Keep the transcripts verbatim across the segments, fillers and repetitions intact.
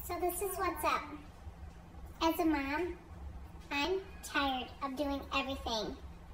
So this is what's up. As a mom, I'm tired of doing everything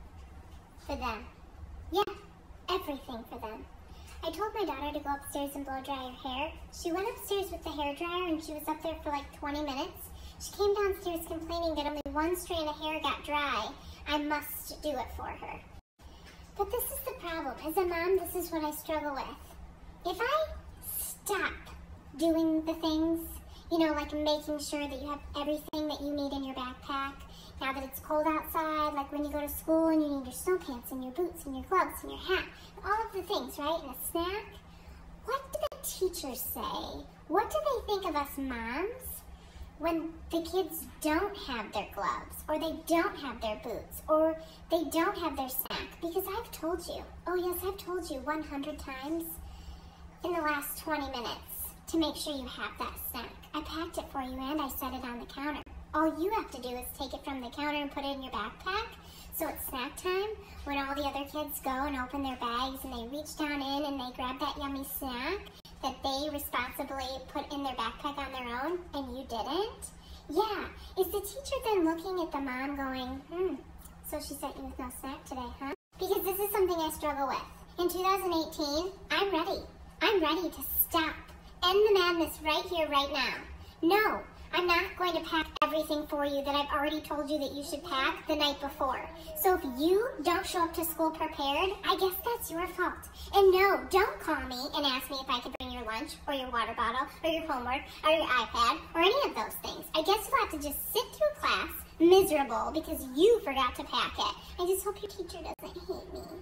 for them. Yeah, everything for them. I told my daughter to go upstairs and blow dry her hair. She went upstairs with the hairdryer and she was up there for like twenty minutes. She came downstairs complaining that only one strand of hair got dry. I must do it for her. But this is the problem. As a mom, this is what I struggle with. If I stop doing the things, you know, like making sure that you have everything that you need in your backpack, now that it's cold outside, like when you go to school and you need your snow pants and your boots and your gloves and your hat, all of the things, right, and a snack, what do the teachers say? What do they think of us moms when the kids don't have their gloves, or they don't have their boots, or they don't have their snack? Because I've told you, oh yes, I've told you one hundred times in the last twenty minutes to make sure you have that snack. I packed it for you and I set it on the counter. All you have to do is take it from the counter and put it in your backpack. So it's snack time when all the other kids go and open their bags and they reach down in and they grab that yummy snack that they responsibly put in their backpack on their own and you didn't. Yeah, is the teacher then looking at the mom going, hmm, so she sent you with no snack today, huh? Because this is something I struggle with. In two thousand eighteen, I'm ready. I'm ready to stop. End the madness right here, right now. No, I'm not going to pack everything for you that I've already told you that you should pack the night before. So if you don't show up to school prepared, I guess that's your fault. And no, don't call me and ask me if I can bring your lunch or your water bottle or your homework or your iPad or any of those things. I guess you'll have to just sit through class miserable because you forgot to pack it. I just hope your teacher doesn't hate me.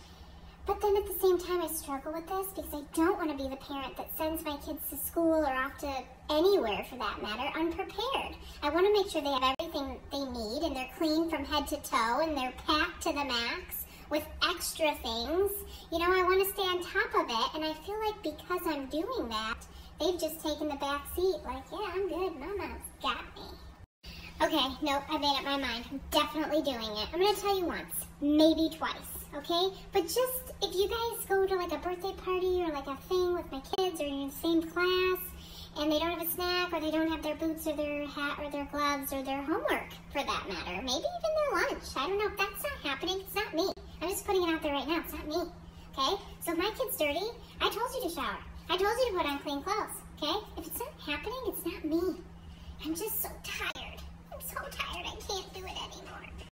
But then at the same time, I struggle with this because I don't want to be the parent that sends my kids to school or off to anywhere for that matter unprepared. I want to make sure they have everything they need and they're clean from head to toe and they're packed to the max with extra things. You know, I want to stay on top of it, and I feel like because I'm doing that, they've just taken the back seat like, yeah, I'm good, Mama's got me. Okay, nope, I made up my mind. I'm definitely doing it. I'm going to tell you once, maybe twice. Okay, but just if you guys go to like a birthday party or like a thing with my kids or you're in the same class and they don't have a snack or they don't have their boots or their hat or their gloves or their homework for that matter, maybe even their lunch, I don't know, if that's not happening, it's not me. I'm just putting it out there right now, it's not me. Okay, so if my kid's dirty, I told you to shower. I told you to put on clean clothes. Okay, if it's not happening, it's not me. I'm just so tired. I'm so tired, I can't do it anymore.